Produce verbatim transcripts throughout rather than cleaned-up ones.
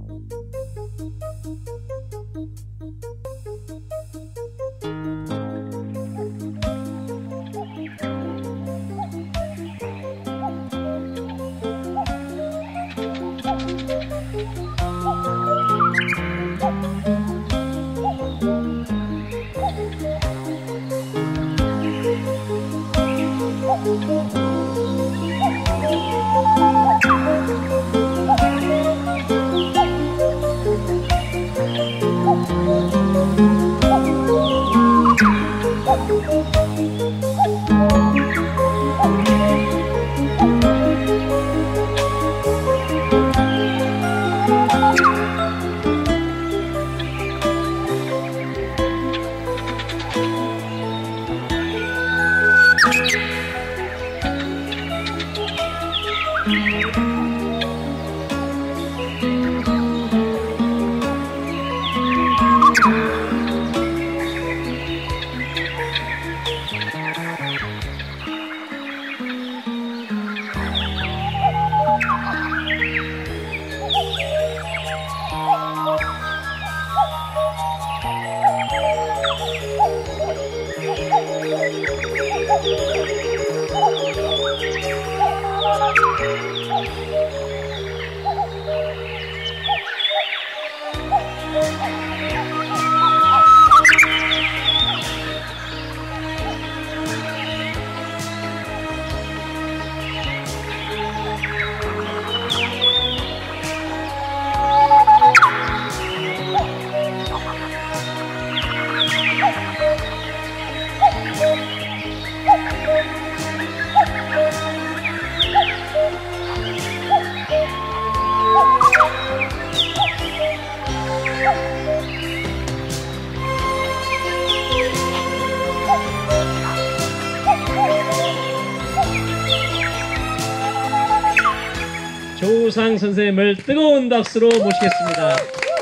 조우상 선생님을 뜨거운 박수로 모시겠습니다.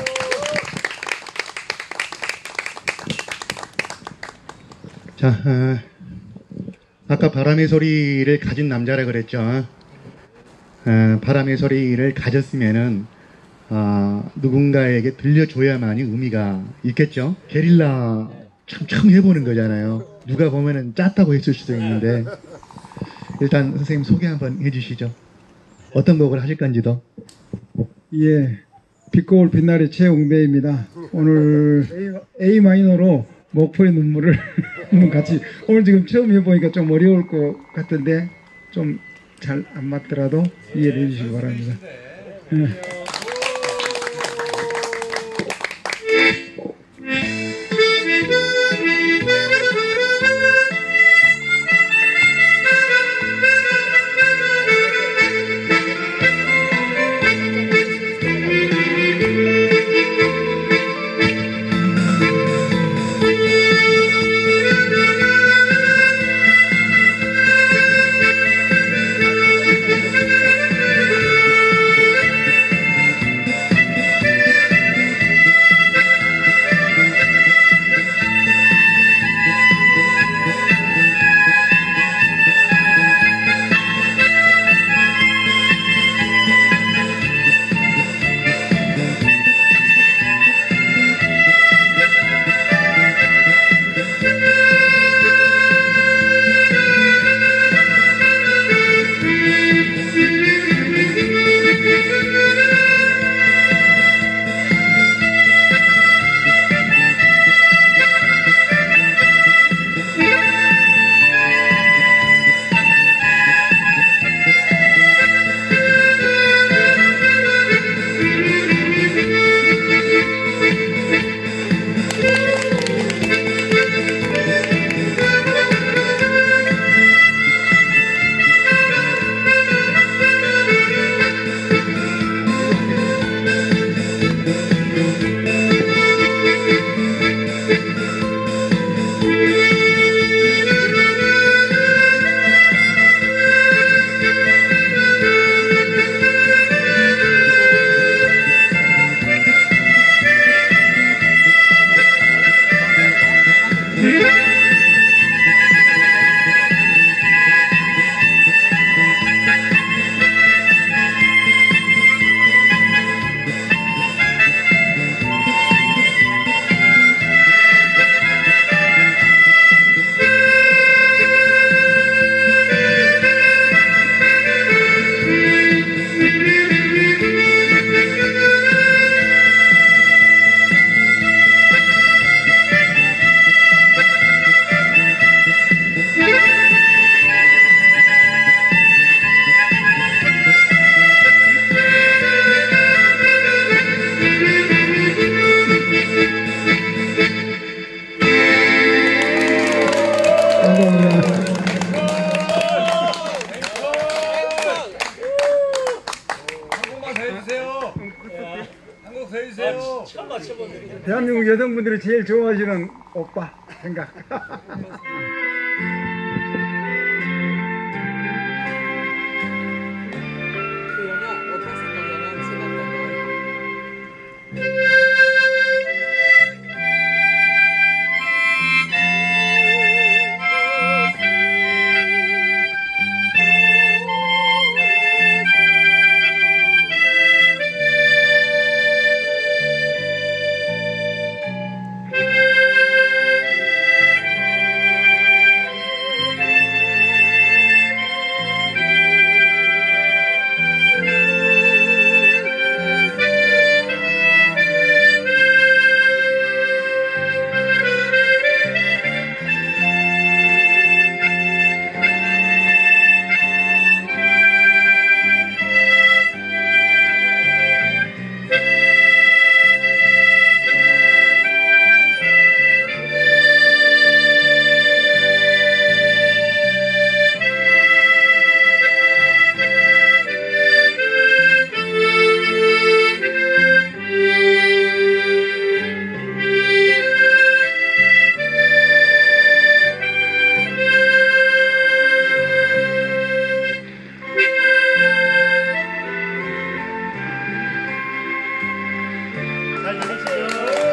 자, 어, 아까 바람의 소리를 가진 남자라 그랬죠. 어, 바람의 소리를 가졌으면은 어, 누군가에게 들려줘야만이 의미가 있겠죠. 게릴라 처음 해보는 거잖아요. 누가 보면은 짰다고 했을 수도 있는데 일단 선생님 소개 한번 해주시죠. 어떤 곡을 하실 건지도. 예, 빛고울 빛날의 최웅배입니다. 오늘 A 마이너로 목포의 눈물을 한번 같이, 오늘 지금 처음 해보니까 좀 어려울 것 같은데 좀 잘 안 맞더라도 이해를 해주시기 바랍니다. 예. 아, 처음 맞춰보는 대한민국 여성분들이 제일 좋아하시는 오빠 생각. 그 영화 어떤 색깔 영화 생각나요? 잘 들으시죠?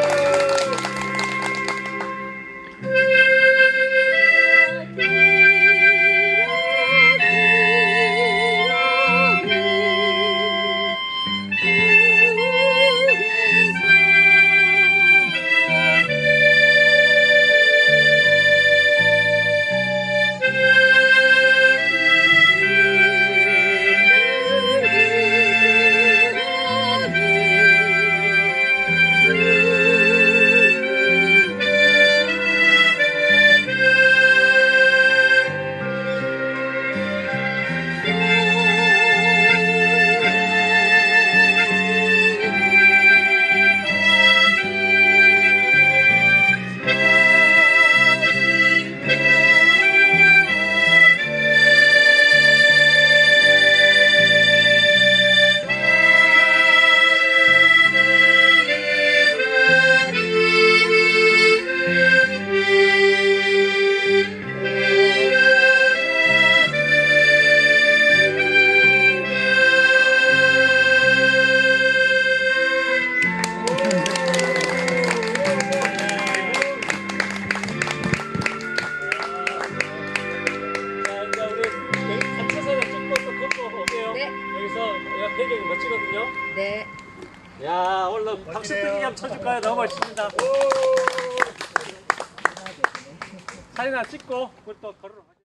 자, 이제 우리 여기 단체 사진 찍고 또 걷고 오게요. 네. 여기서 야, 배경이 멋지거든요. 네. 야, 오늘 박수 뜨기 한번 쳐줄까요? 너무 멋집니다. 사진 하나 찍고 그걸 또 걸으러 가죠.